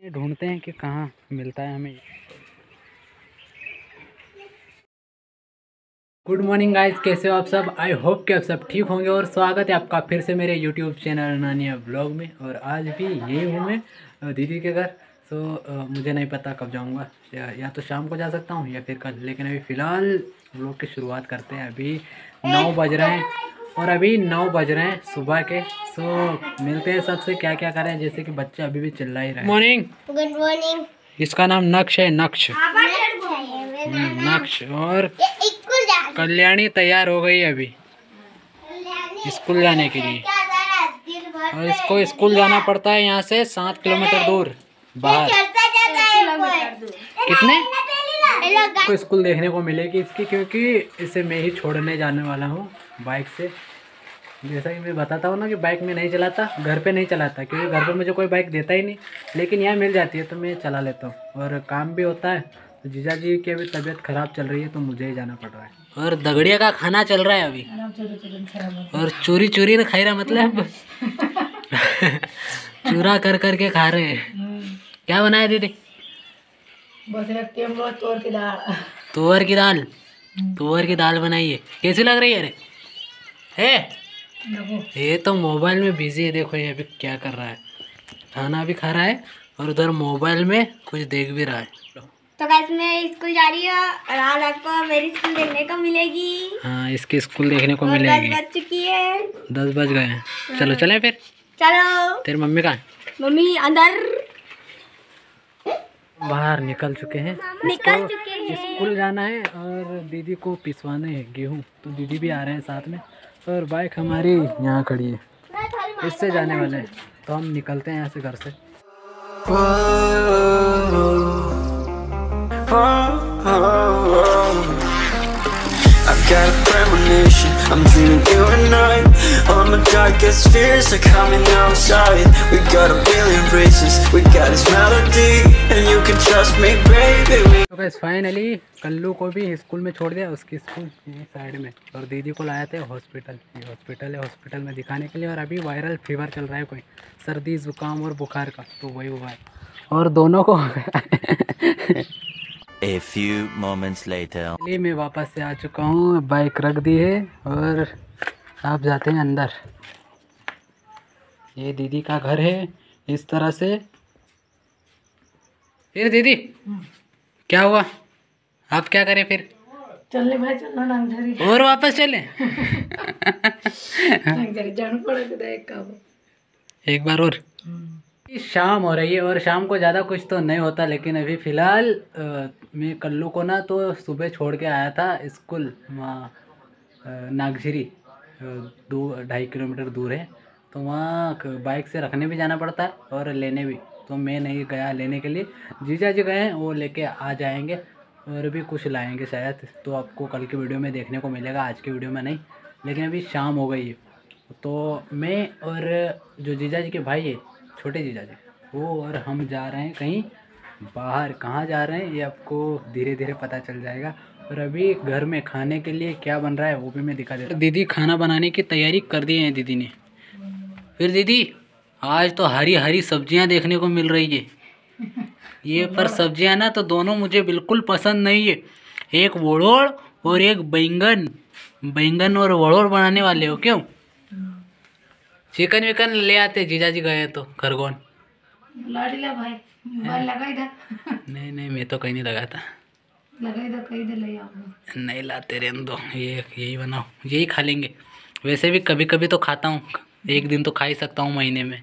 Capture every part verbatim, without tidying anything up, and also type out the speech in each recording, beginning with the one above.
ढूंढते हैं कि कहाँ मिलता है हमें। गुड मॉर्निंग गाइस, कैसे हो आप सब। आई होप कि आप सब ठीक होंगे और स्वागत है आपका फिर से मेरे यूट्यूब चैनल नानिया ब्लॉग में। और आज भी यही हूँ मैं दीदी के घर। सो मुझे नहीं पता कब जाऊँगा, या, या तो शाम को जा सकता हूँ या फिर कल, लेकिन अभी फ़िलहाल ब्लॉग की शुरुआत करते हैं। अभी नौ बज रहे हैं और अभी नौ बज रहे हैं सुबह के। सो मिलते हैं सबसे, क्या क्या कर रहे हैं, जैसे कि बच्चे अभी भी चिल्ला ही रहे हैं। Morning, good morning. इसका नाम नक्श है, नक्श नक्श। और कल्याणी तैयार हो गई अभी स्कूल जाने के लिए, और इसको स्कूल जाना पड़ता है यहाँ से सात किलोमीटर दूर बाहर। कितने को स्कूल देखने को मिलेगी इसकी, क्योंकि इसे मैं ही छोड़ने जाने वाला हूँ बाइक से। जैसा कि मैं बताता हूँ ना कि बाइक में नहीं चलाता, घर पे नहीं चलाता, क्योंकि घर पे मुझे कोई बाइक देता ही नहीं, लेकिन यहाँ मिल जाती है तो मैं चला लेता हूँ और काम भी होता है। तो जीजा जी की अभी तबीयत ख़राब चल रही है तो मुझे ही जाना पड़ रहा है। और दगड़िया का खाना चल रहा है अभी, और चोरी चोरी ने खाई रहा, मतलब चूरा कर कर के खा रहे हैं। क्या बनाया दीदी? तुअर की दाल। तुअर की दाल तुअर की दाल बनाई है। कैसी लग रही है? अरे है ये तो मोबाइल में बिजी है। देखो ये अभी क्या कर रहा है, खाना भी खा रहा है और उधर मोबाइल में कुछ देख भी रहा है। तो गाइस मैं स्कूल जा रही हूँ और आज आपको मेरी स्कूल देखने को मिलेगी। हाँ, इसकी स्कूल देखने को मिलेगी। दस बज चुकी है, दस बज गए हैं। चलो चलें फिर। चलो। तेरी मम्मी कहाँ? मम्मी अंदर बाहर निकल चुके हैं। निकल चुके हैं। स्कूल जाना है और दीदी को पिसवाने हैं गेहूँ, तो दीदी भी आ रहे हैं साथ में। और बाइक हमारी यहाँ खड़ी है, इससे जाने वाले हैं, तो हम निकलते हैं यहाँ से घर से। I've got a premonition, I'm dreaming you and I. All my darkest fears are coming outside. We got a billion races, we got this melody, and you can trust me, baby. तो guys finally Kallu को भी school में छोड़ दिया, उसकी school ये side में, और दीदी को लाए थे हॉस्पिटल। ये हॉस्पिटल है, हॉस्पिटल में दिखाने के लिए। और अभी वायरल फीवर चल रहा है, कोई सर्दी जुकाम और बुखार का, तो वही हुआ है और दोनों को A few moments later. मैं वापस से आ चुका हूँ, बाइक रख दी है और आप जाते हैं अंदर। ये दीदी का घर है इस तरह से। फिर दीदी क्या हुआ, आप क्या करें फिर? चलने भाई, चलना नांगझरी और वापस चले। नांगझरी जाना पड़ेगा एक का एक बार और। शाम हो रही है और शाम को ज़्यादा कुछ तो नहीं होता, लेकिन अभी फ़िलहाल मैं कल्लू को ना तो सुबह छोड़ के आया था स्कूल, वहाँ नागझरी दो ढाई किलोमीटर दूर है, तो वहाँ बाइक से रखने भी जाना पड़ता है और लेने भी। तो मैं नहीं गया लेने के लिए, जीजा जी गए हैं, वो लेके आ जाएंगे और भी कुछ लाएंगे शायद, तो आपको कल की वीडियो में देखने को मिलेगा, आज की वीडियो में नहीं। लेकिन अभी शाम हो गई है, तो मैं और जो जीजा जी के भाई है, छोटे जीजा जी, वो और हम जा रहे हैं कहीं बाहर। कहाँ जा रहे हैं ये आपको धीरे धीरे पता चल जाएगा। और अभी घर में खाने के लिए क्या बन रहा है वो भी मैं दिखा देता हूँ। दीदी खाना बनाने की तैयारी कर दी है दीदी ने। फिर दीदी आज तो हरी हरी सब्जियां देखने को मिल रही है ये, पर सब्जियां ना तो दोनों मुझे बिल्कुल पसंद नहीं है। एक वड़ोड़ और एक बैंगन। बैंगन और वड़ोड़ बनाने वाले हो क्यों? चिकन विकन ले आते, जीजा जी गए तो खरगोन लाडीला भाई मोबाइल लगा इधर। नहीं नहीं, मैं तो कहीं नहीं लगाता, लगा इधर कहीं दे ले आओ। नहीं लाते, रहने दो, ये यही बनाओ, यही खा लेंगे। वैसे भी कभी कभी तो खाता हूँ, एक दिन तो खा ही सकता हूँ महीने में।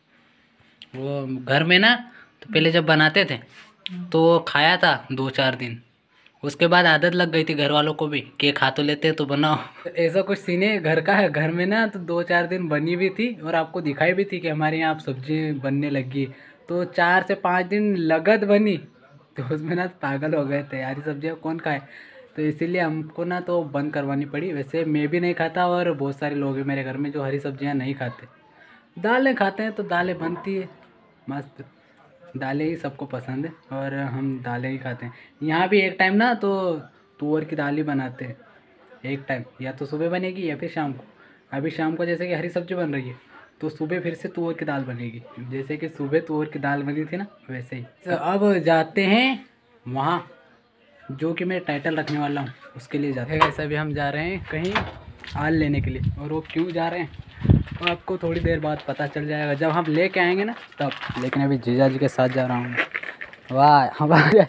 वो घर में ना तो पहले जब बनाते थे तो खाया था दो चार दिन, उसके बाद आदत लग गई थी घर वालों को भी कि खा तो लेते तो बनाओ। ऐसा कुछ सीन है घर का है। घर में ना तो दो चार दिन बनी भी थी और आपको दिखाई भी थी कि हमारे यहाँ आप सब्जी बनने लगी, तो चार से पाँच दिन लगत बनी, तो उसमें ना पागल हो गए थे, हरी सब्जियाँ कौन खाए, तो इसीलिए हमको ना तो बंद करवानी पड़ी। वैसे मैं भी नहीं खाता और बहुत सारे लोग हैं मेरे घर में जो हरी सब्जियाँ नहीं खाते, दालें खाते हैं, तो दालें बनती है मस्त, दालें ही सबको पसंद है और हम दालें ही खाते हैं। यहाँ भी एक टाइम ना तो तुअर की दाल ही बनाते हैं, एक टाइम या तो सुबह बनेगी या फिर शाम को। अभी शाम को जैसे कि हरी सब्जी बन रही है, तो सुबह फिर से तुअर की दाल बनेगी, जैसे कि सुबह तुअर की दाल बनी थी ना वैसे ही। तो अब जाते हैं वहाँ जो कि मैं टाइटल रखने वाला हूँ, उसके लिए जाते हैं। ऐसा भी हम जा रहे हैं कहीं आल लेने के लिए, और वो क्यों जा रहे हैं तो आपको थोड़ी देर बाद पता चल जाएगा जब हम लेके आएंगे ना तब। लेकिन अभी जीजा जी के साथ जा रहा हूँ। वाह हमारे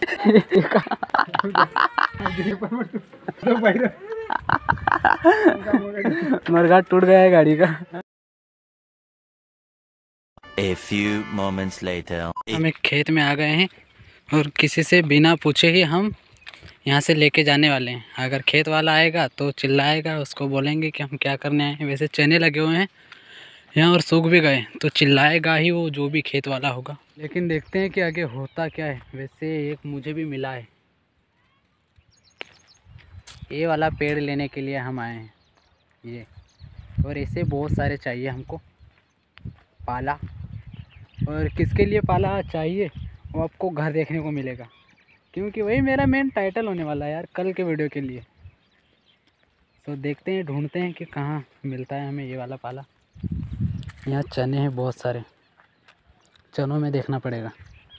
मरघाट टूट गया है गाड़ी का। A few moments later. हम एक खेत में आ गए हैं और किसी से बिना पूछे ही हम यहाँ से लेके जाने वाले हैं। अगर खेत वाला आएगा तो चिल्लाएगा, उसको बोलेंगे कि हम क्या करने आए हैं। वैसे चने लगे हुए हैं यहाँ और सूख भी गए तो चिल्लाएगा ही वो, जो भी खेत वाला होगा। लेकिन देखते हैं कि आगे होता क्या है। वैसे एक मुझे भी मिला है, ये वाला पेड़ लेने के लिए हम आए हैं ये, और ऐसे बहुत सारे चाहिए हमको पाला। और किसके लिए पाला चाहिए वो आपको घर देखने को मिलेगा, क्योंकि वही मेरा मेन टाइटल होने वाला है यार कल के वीडियो के लिए। तो देखते हैं, ढूंढते हैं कि कहाँ मिलता है हमें ये वाला पाला। यहाँ चने हैं बहुत सारे, चनों में देखना पड़ेगा।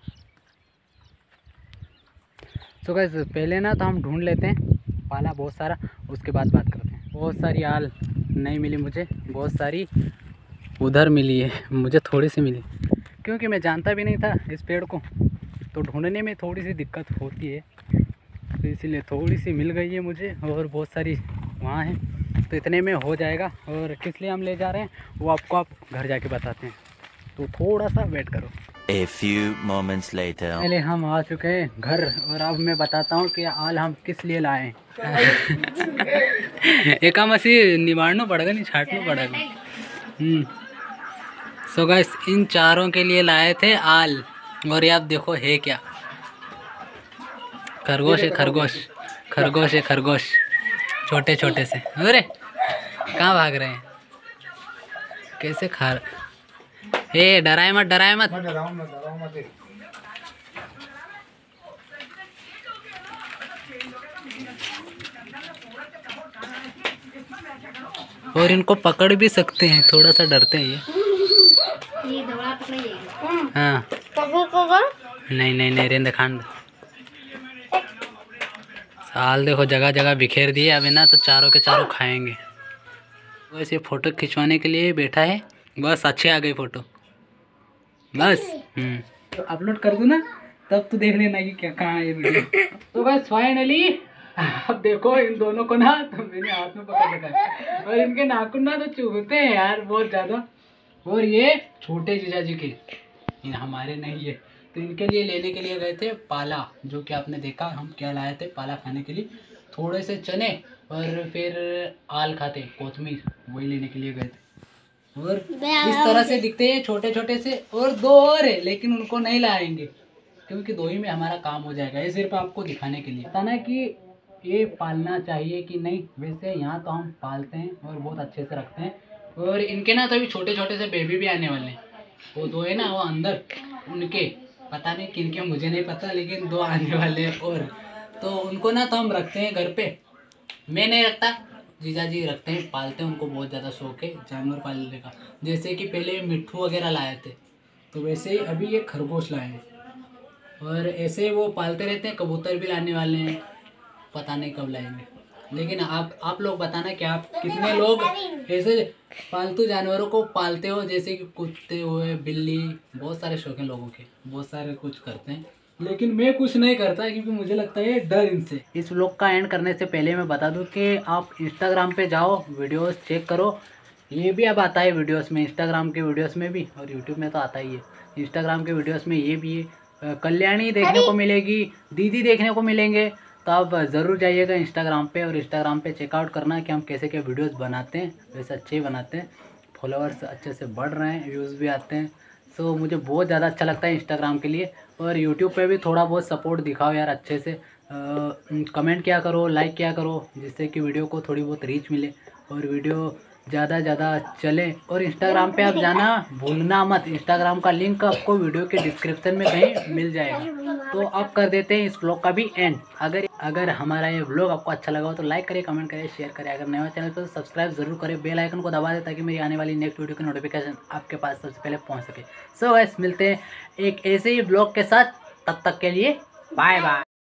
तो गाइस पहले ना तो हम ढूंढ लेते हैं पाला बहुत सारा, उसके बाद बात करते हैं। बहुत सारी आल नहीं मिली मुझे, बहुत सारी उधर मिली है, मुझे थोड़ी सी मिली क्योंकि मैं जानता भी नहीं था इस पेड़ को, तो ढूंढने में थोड़ी सी दिक्कत होती है, तो इसीलिए थोड़ी सी मिल गई है मुझे और बहुत सारी वहाँ है, तो इतने में हो जाएगा। और किस लिए हम ले जा रहे हैं वो आपको आप घर जाके बताते हैं, तो थोड़ा सा वेट करो। A few moments later. पहले हम आ चुके हैं घर और अब मैं बताता हूँ कि आल हम किस लिए लाए हैं। एक हम ऐसी निवारना पड़ेगा, नहीं छाटना पड़ेगा। हम्म सो गाइस इन चारों के लिए लाए थे आल, और ये आप देखो है क्या, खरगोश है, खरगोश खरगोश है, खरगोश छोटे छोटे से। अरे कहाँ भाग रहे हैं, कैसे खा ए डराए मत, डराए मत। और इनको पकड़ भी सकते हैं, थोड़ा सा डरते हैं ये। ये दौड़ा पकड़िए। हाँ पकड़ को नहीं नहीं नहीं रेंद खांड साल देखो जगह जगह बिखेर दिए, अभी ना तो चारों के चारों खाएंगे। वैसे फोटो खिंचवाने के लिए बैठा है, बस अच्छे आ गई फोटो बस। हम्म तो अपलोड कर दूँ ना तब तो देख लेना कि क्या कहाँ है ये वीडियो। तो बस फाइनली अब देखो इन दोनों को ना तो मैंने हाथ में पकड़ रखा है, और इनके नाखून ना तो चुभते हैं यार बहुत ज़्यादा। और ये छोटे जीजा जी के, ये हमारे नहीं है, तो इनके लिए लेने के लिए गए थे पाला, जो कि आपने देखा हम क्या लाए थे पाला खाने के लिए। थोड़े से चने और फिर आल खाते कोतमीर, वही लेने के लिए गए थे। और इस तरह से दिखते हैं छोटे छोटे से, और दो और है लेकिन उनको नहीं लाएंगे क्योंकि दो ही में हमारा काम हो जाएगा। ये सिर्फ आपको दिखाने के लिए बताना कि ये पालना चाहिए कि नहीं। वैसे यहाँ तो हम पालते हैं और बहुत अच्छे से रखते हैं, और इनके ना तो अभी छोटे छोटे से बेबी भी आने वाले हैं। वो दो है ना वो अंदर, उनके पता नहीं किनके मुझे नहीं पता, लेकिन दो आने वाले हैं। और तो उनको ना तो हम रखते हैं घर पे, मैं नहीं रखता, जीजा जी रखते हैं, पालते हैं। उनको बहुत ज़्यादा शौक है जानवर पालने का। जैसे कि पहले मिट्ठू वगैरह लाए थे, तो वैसे ही अभी ये खरगोश लाए हैं, और ऐसे वो पालते रहते हैं। कबूतर भी लाने वाले हैं, पता नहीं कब लाएंगे। लेकिन आप आप लोग बताना कि आप कितने लोग ऐसे पालतू जानवरों को पालते हो, जैसे कि कुत्ते हुए, बिल्ली, बहुत सारे शौक हैं लोगों के, बहुत सारे कुछ करते हैं। लेकिन मैं कुछ नहीं करता क्योंकि मुझे लगता है डर इनसे। इस व्लॉग का एंड करने से पहले मैं बता दूं कि आप इंस्टाग्राम पे जाओ, वीडियोस चेक करो, ये भी अब आता है वीडियोस में, इंस्टाग्राम के वीडियोस में भी, और यूट्यूब में तो आता ही है। इंस्टाग्राम के वीडियोस में ये भी है, कल्याणी देखने को मिलेगी, दीदी देखने को मिलेंगे। तो आप ज़रूर जाइएगा इंस्टाग्राम पे, और इंस्टाग्राम पे चेकआउट करना कि हम कैसे क्या वीडियोस बनाते हैं। वैसे अच्छे ही बनाते हैं, फॉलोअर्स अच्छे से बढ़ रहे हैं, व्यूज़ भी आते हैं। सो मुझे बहुत ज़्यादा अच्छा लगता है इंस्टाग्राम के लिए। और यूट्यूब पे भी थोड़ा बहुत सपोर्ट दिखाओ यार अच्छे से, कमेंट किया करो, लाइक किया करो, जिससे कि वीडियो को थोड़ी बहुत रीच मिले और वीडियो ज़्यादा ज़्यादा चले। और इंस्टाग्राम पे आप जाना भूलना मत, इंस्टाग्राम का लिंक आपको वीडियो के डिस्क्रिप्शन में कहीं मिल जाएगा। तो अब कर देते हैं इस ब्लॉग का भी एंड। अगर अगर हमारा ये ब्लॉग आपको अच्छा लगा हो तो लाइक करें, कमेंट करें, शेयर करें। अगर नए हो चैनल पर तो सब्सक्राइब जरूर करें, बेल आइकन को दबा दें ताकि मेरी आने वाली नेक्स्ट वीडियो की नोटिफिकेशन आपके पास सबसे पहले पहुँच सके। सो गाइस, मिलते हैं एक ऐसे ही ब्लॉग के साथ, तब तक के लिए बाय बाय।